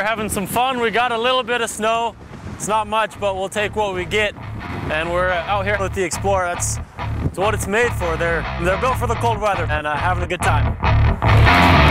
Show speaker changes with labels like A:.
A: having some fun. We got a little bit of snow. It's not much, but we'll take what we get. And we're out here with the Xplore. That's what it's made for. They're built for the cold weather and having a good time.